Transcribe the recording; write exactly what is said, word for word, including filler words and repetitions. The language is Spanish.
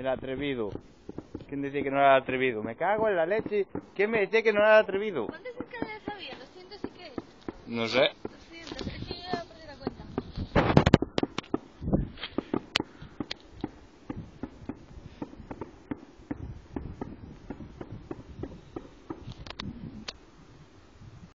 El atrevido. ¿Quién decía que no era el atrevido? Me cago en la leche. ¿Quién me decía que no era el atrevido? ¿Cuántas escaleras había? ¿doscientos y qué? No sé.